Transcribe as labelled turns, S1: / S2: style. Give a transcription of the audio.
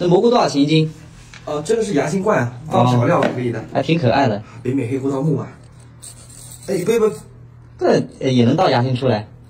S1: 这蘑菇多少钱一斤？
S2: 这个是牙心罐啊，放小料可以的，
S1: 还挺可爱的。
S2: 北美黑胡桃木嘛。哎，不，
S1: 这也能倒牙心出来。